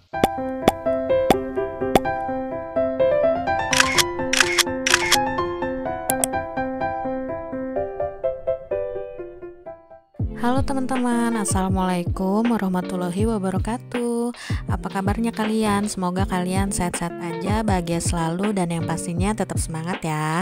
Halo teman-teman, assalamualaikum warahmatullahi wabarakatuh. Apa kabarnya kalian? Semoga kalian sehat-sehat aja, bahagia selalu, dan yang pastinya tetap semangat ya.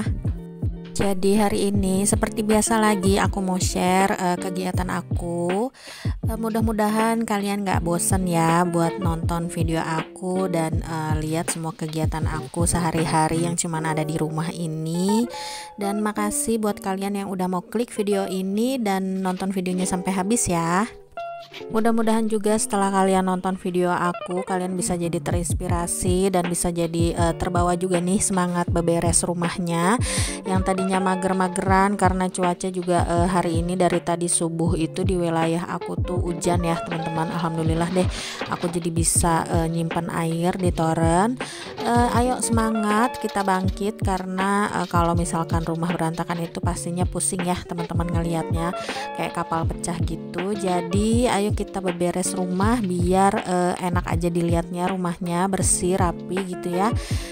Jadi hari ini seperti biasa lagi aku mau share kegiatan aku. Mudah-mudahan kalian gak bosen ya buat nonton video aku dan lihat semua kegiatan aku sehari-hari yang cuman ada di rumah ini. Dan makasih buat kalian yang udah mau klik video ini dan nonton videonya sampai habis ya. Mudah-mudahan juga setelah kalian nonton video aku, kalian bisa jadi terinspirasi dan bisa jadi terbawa juga nih semangat beberes rumahnya yang tadinya mager-mageran karena cuaca juga hari ini dari tadi subuh itu di wilayah aku tuh hujan ya teman-teman. Alhamdulillah deh aku jadi bisa nyimpen air di toren. Ayo semangat, kita bangkit karena kalau misalkan rumah berantakan itu pastinya pusing ya teman-teman ngelihatnya kayak kapal pecah gitu. Jadi ayo kita beberes rumah biar enak aja dilihatnya, rumahnya bersih rapi gitu ya.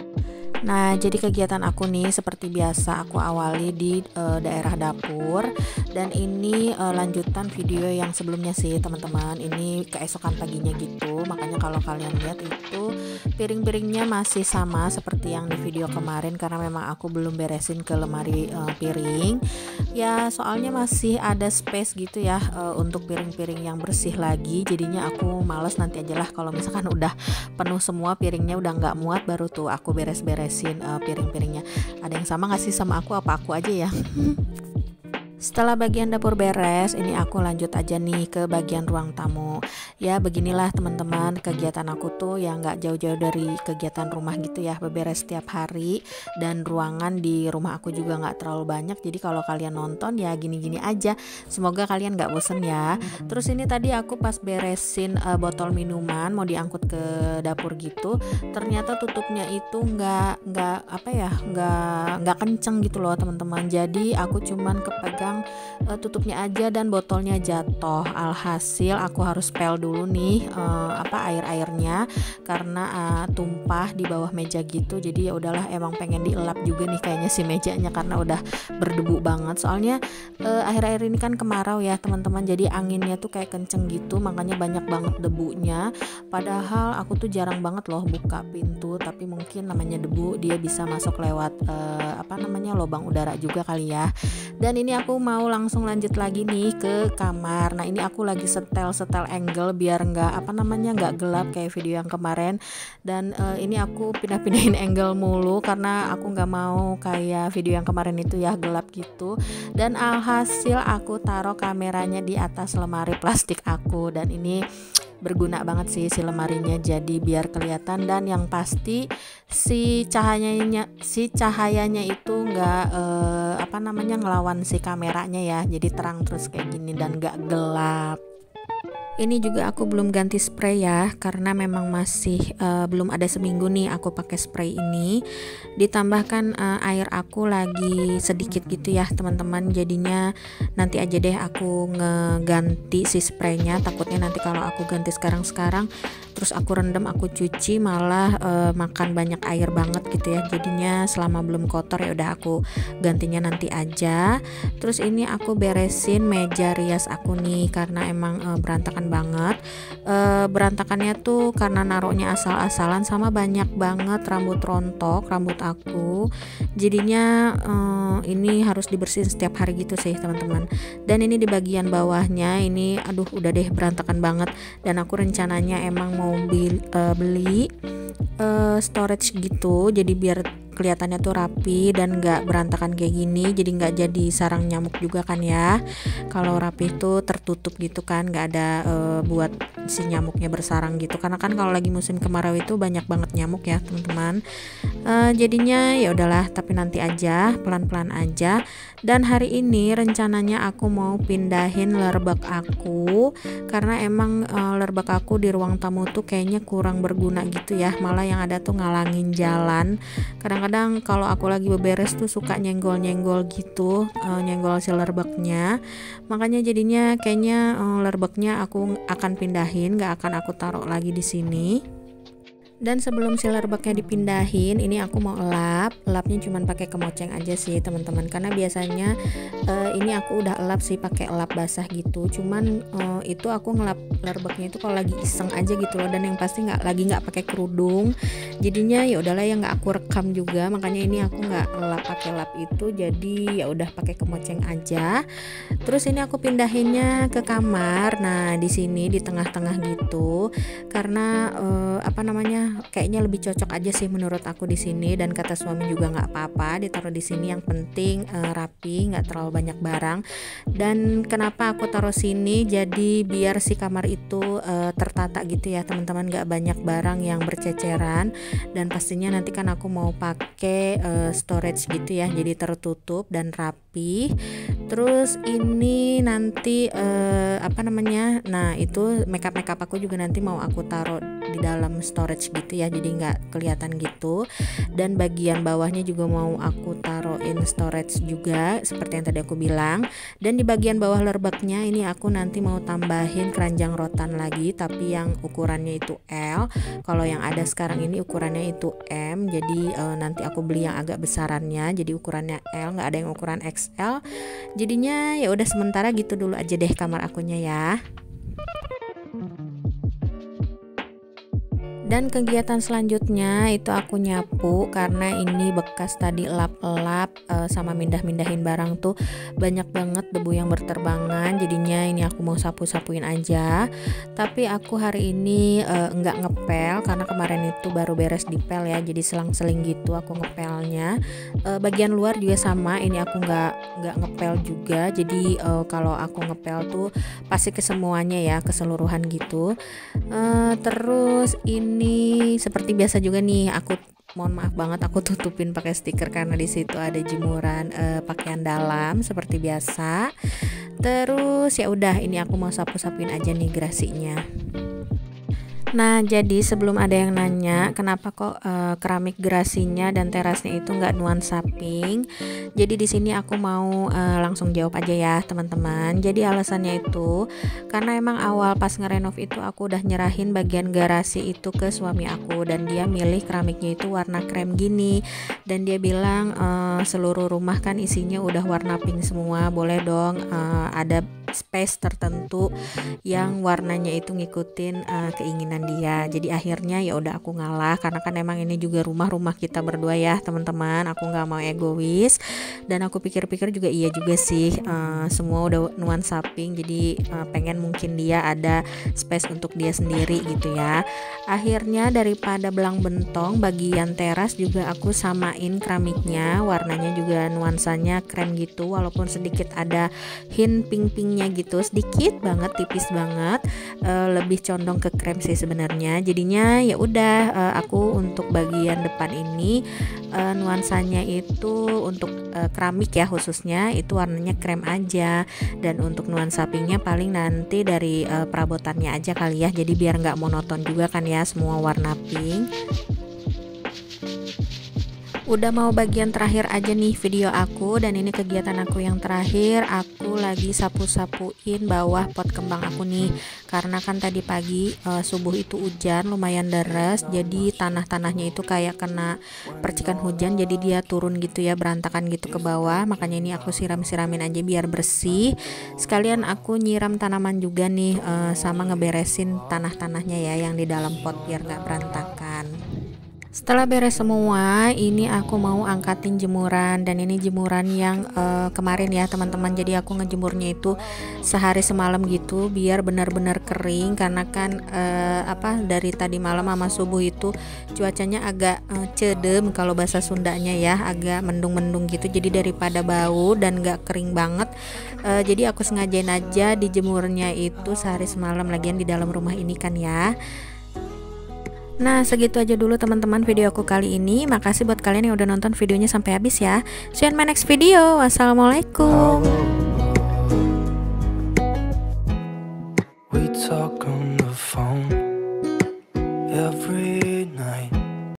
Nah, jadi kegiatan aku nih seperti biasa aku awali di daerah dapur, dan ini lanjutan video yang sebelumnya sih teman-teman. Ini keesokan paginya gitu. Makanya kalau kalian lihat itu piring-piringnya masih sama seperti yang di video kemarin karena memang aku belum beresin ke lemari piring. Ya, soalnya masih ada space gitu ya untuk piring-piring yang bersih lagi. Jadinya aku males, nanti aja lah kalau misalkan udah penuh semua piringnya udah nggak muat baru tuh aku beres-beresin piring-piringnya. Ada yang sama nggak sih sama aku, apa aku aja ya? Setelah bagian dapur beres, ini aku lanjut aja nih ke bagian ruang tamu. Ya beginilah teman-teman kegiatan aku tuh yang gak jauh-jauh dari kegiatan rumah gitu ya, beberes setiap hari. Dan ruangan di rumah aku juga gak terlalu banyak, jadi kalau kalian nonton ya gini-gini aja. Semoga kalian gak bosen ya. Terus ini tadi aku pas beresin botol minuman mau diangkut ke dapur gitu, ternyata tutupnya itu nggak kenceng gitu loh teman-teman. Jadi aku cuman kepegang tutupnya aja dan botolnya jatuh. Alhasil aku harus pel dulu nih air-airnya karena tumpah di bawah meja gitu. Jadi ya udahlah, emang pengen dielap juga nih kayaknya si mejanya karena udah berdebu banget. Soalnya akhir-akhir ini kan kemarau ya teman-teman, jadi anginnya tuh kayak kenceng gitu, makanya banyak banget debunya. Padahal aku tuh jarang banget loh buka pintu, tapi mungkin namanya debu dia bisa masuk lewat lubang udara juga kali ya. Dan ini aku mau langsung lanjut lagi nih ke kamar. Nah ini aku lagi setel angle biar nggak gelap kayak video yang kemarin. Dan ini aku pindah-pindahin angle mulu karena aku nggak mau kayak video yang kemarin itu ya gelap gitu. Dan alhasil aku taruh kameranya di atas lemari plastik aku, dan ini berguna banget sih si lemarinya, jadi biar kelihatan dan yang pasti si cahayanya itu nggak ngelawan si kameranya ya, jadi terang terus kayak gini dan nggak gelap. Ini juga aku belum ganti spray ya karena memang masih belum ada seminggu nih aku pakai spray ini. Ditambahkan air aku lagi sedikit gitu ya teman-teman, jadinya nanti aja deh aku ngeganti si spraynya. Takutnya nanti kalau aku ganti sekarang terus aku rendam, aku cuci malah makan banyak air banget gitu ya. Jadinya selama belum kotor ya udah aku gantinya nanti aja. Terus ini aku beresin meja rias aku nih karena emang berantakan banget. Berantakannya tuh karena naruhnya asal-asalan sama banyak banget rambut rontok rambut aku. Jadinya ini harus dibersihin setiap hari gitu sih teman-teman. Dan ini di bagian bawahnya ini aduh udah deh berantakan banget, dan aku rencananya emang mau beli storage gitu, jadi biar kelihatannya tuh rapi dan nggak berantakan kayak gini, jadi nggak jadi sarang nyamuk juga kan ya. Kalau rapi tuh tertutup gitu kan, nggak ada buat si nyamuknya bersarang gitu, karena kan kalau lagi musim kemarau itu banyak banget nyamuk ya teman-teman. Jadinya ya udahlah, tapi nanti aja, pelan-pelan aja. Dan hari ini rencananya aku mau pindahin lerbak aku karena emang lerbak aku di ruang tamu tuh kayaknya kurang berguna gitu ya, malah yang ada tuh ngalangin jalan. Kadang-kadang kalau aku lagi beberes tuh suka nyenggol-nyenggol gitu, nyenggol si lerbaknya. Makanya jadinya kayaknya lerbaknya aku akan pindahin, gak akan aku taruh lagi di sini. Dan sebelum si lerbaknya dipindahin, ini aku mau elapnya cuman pakai kemoceng aja sih teman-teman, karena biasanya ini aku udah elap sih pakai elap basah gitu. Cuman itu aku ngelap lerbaknya itu kalau lagi iseng aja gitu loh, dan yang pasti nggak pakai kerudung. Jadinya ya udahlah ya, nggak aku rekam juga, makanya ini aku nggak elap pakai lap itu, jadi ya udah pakai kemoceng aja. Terus ini aku pindahinnya ke kamar. Nah di sini di tengah-tengah gitu, karena apa namanya, kayaknya lebih cocok aja sih menurut aku di sini, dan kata suami juga nggak apa-apa ditaruh di sini, yang penting rapi, nggak terlalu banyak barang. Dan kenapa aku taruh sini, jadi biar si kamar itu tertata gitu ya teman-teman, nggak banyak barang yang berceceran, dan pastinya nanti kan aku mau pakai storage gitu ya, jadi tertutup dan rapi. Terus ini nanti apa namanya, nah itu makeup aku juga nanti mau aku taruh di dalam storage gitu ya, jadi nggak kelihatan gitu. Dan bagian bawahnya juga mau aku taruhin storage juga seperti yang tadi aku bilang. Dan di bagian bawah lerbaknya ini aku nanti mau tambahin keranjang rotan lagi, tapi yang ukurannya itu L. Kalau yang ada sekarang ini ukurannya itu M, jadi nanti aku beli yang agak besarannya, jadi ukurannya L, nggak ada yang ukuran XL. Jadinya ya udah sementara gitu dulu aja deh kamar akunya ya. Dan kegiatan selanjutnya itu aku nyapu, karena ini bekas tadi elap-elap sama mindah-mindahin barang tuh banyak banget debu yang berterbangan, jadinya ini aku mau sapu-sapuin aja. Tapi aku hari ini enggak ngepel, karena kemarin itu baru beres dipel ya, jadi selang-seling gitu aku ngepelnya. Bagian luar juga sama, ini aku nggak ngepel juga, jadi kalau aku ngepel tuh pasti ke semuanya ya, keseluruhan gitu. Terus ini seperti biasa juga nih, aku mohon maaf banget aku tutupin pakai stiker karena di situ ada jemuran pakaian dalam seperti biasa. Terus ya udah, ini aku mau sapu-sapuin aja nih gerasinya. Nah jadi sebelum ada yang nanya kenapa kok keramik gerasinya dan terasnya itu nggak nuansa pink, jadi di sini aku mau langsung jawab aja ya teman-teman. Jadi alasannya itu karena emang awal pas ngerenov itu aku udah nyerahin bagian garasi itu ke suami aku, dan dia milih keramiknya itu warna krem gini, dan dia bilang seluruh rumah kan isinya udah warna pink semua, boleh dong ada space tertentu yang warnanya itu ngikutin keinginan dia. Jadi akhirnya ya udah aku ngalah, karena kan emang ini juga rumah kita berdua ya teman-teman, aku nggak mau egois. Dan aku pikir-pikir juga iya juga sih, semua udah nuansa pink, jadi pengen mungkin dia ada space untuk dia sendiri gitu ya. Akhirnya daripada belang bentong, bagian teras juga aku samain keramiknya, warnanya juga nuansanya krem gitu, walaupun sedikit ada hint pink-pinknya gitu, sedikit banget, tipis banget, lebih condong ke krem sih sebenarnya. Jadinya ya udah, aku untuk bagian depan ini nuansanya itu untuk keramik ya khususnya itu warnanya krem aja, dan untuk nuansa pinknya paling nanti dari perabotannya aja kali ya, jadi biar nggak monoton juga kan ya semua warna pink. Udah mau bagian terakhir aja nih video aku, dan ini kegiatan aku yang terakhir, aku lagi sapu-sapuin bawah pot kembang aku nih, karena kan tadi pagi subuh itu hujan lumayan deras, jadi tanahnya itu kayak kena percikan hujan, jadi dia turun gitu ya, berantakan gitu ke bawah. Makanya ini aku siram-siramin aja biar bersih, sekalian aku nyiram tanaman juga nih, sama ngeberesin tanahnya ya yang di dalam pot biar gak berantakan. Setelah beres semua, ini aku mau angkatin jemuran, dan ini jemuran yang kemarin ya teman-teman. Jadi aku ngejemurnya itu sehari semalam gitu biar benar-benar kering, karena kan dari tadi malam sama subuh itu cuacanya agak cedem kalau bahasa Sundanya ya, agak mendung-mendung gitu, jadi daripada bau dan gak kering banget, jadi aku sengajain aja dijemurnya itu sehari semalam, lagian di dalam rumah ini kan ya. Nah segitu aja dulu teman-teman video aku kali ini. Makasih buat kalian yang udah nonton videonya sampai habis ya. See you in my next video. Wassalamualaikum. We talk on the phone every night.